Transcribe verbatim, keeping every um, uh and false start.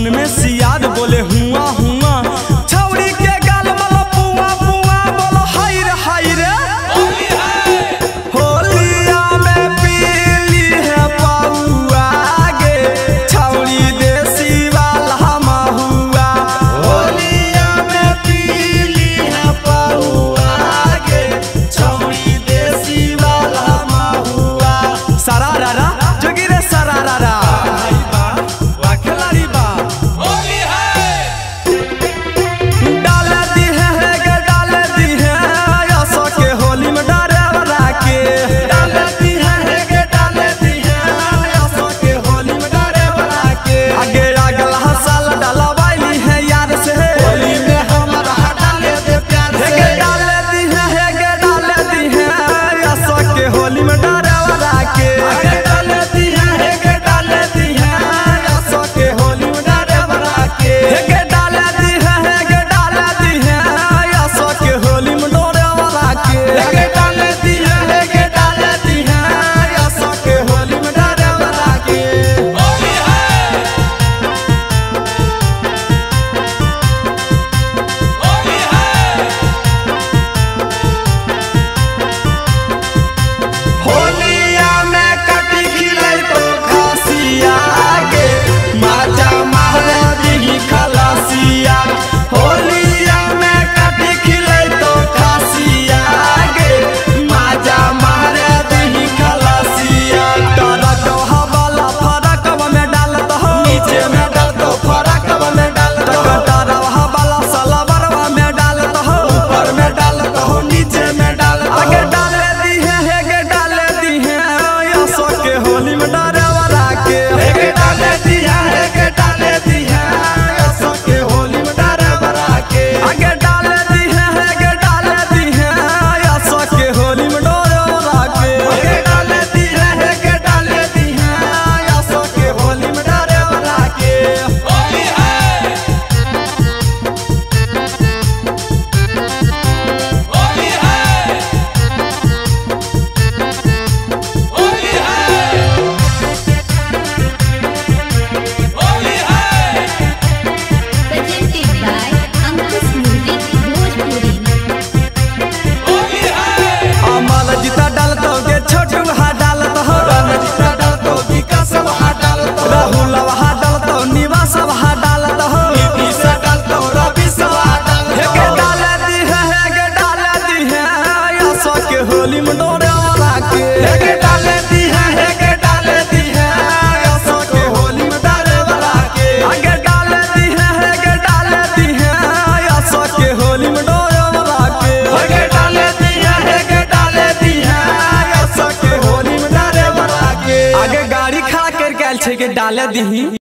मन में सियाद बोले हुआ हुआ छौड़ी के गाल वाला पुआ पुआ बोलो हाय रे हाय रे होलिया में पीली है पाउआ गे छौड़ी देसी वाला महुआ होलिया में पीली है पाउआ गे छौड़ी देसी वाला महुआ सरारा जोगी रे सरारा होली में डोरे वाला के हेगे डाले दी है हेगे डाले दी है असो के होली में डाले वाला के आगे डाले दी है हेगे डाले दी है असो के होली में डोरे वाला के हेगे डाले दी है हेगे डाले दी है असो के होली में डाले वाला के आगे गाड़ी खड़ा करके आल छे के डाले दी।